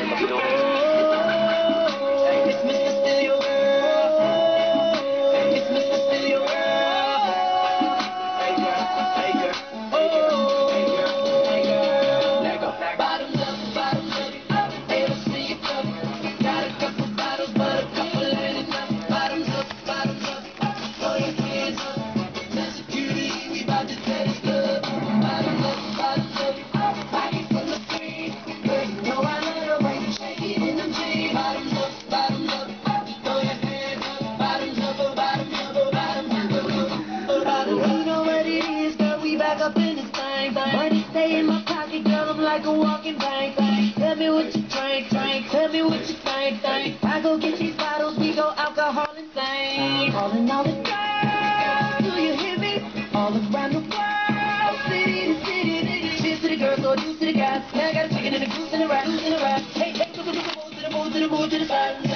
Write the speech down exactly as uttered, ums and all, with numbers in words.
in the building. It's Mister Steal Your World. It's Mister Steal Your World. Hey girl, hey girl, hey girl, hey girl, hey girl. Let go. Bottoms up, bottoms up. They don't see it up. Got a couple bottles, but a couple ain't enough. Bottoms up, bottoms up. Throw your hands up. Tell security we bout to tear this club. Bottoms up, bottoms up. Pocket full of cream. Girl, you know I love the way you shake it in them jeans. Bottoms up, bottoms up. Throw your hands up. Bottoms up, oh, bottoms up, oh, bottoms up, oh, bottoms up. You know what it is, girl, we back up in this thing, thing. Money stay in my pocket, girl, I'm like a walking bank, bank. Tell me what you drink, drink. Tell me what you think, think. I go get these bottles, we go alcohol and sing. Calling all the girls, do you hear me? All around the world, city to city, city. Cheers to the girls, so deuce to the guys. Now I got a chicken and a goose and a rat, goose and a rat. Hey, hey, go, go, go, go, move to the move to the move to the side.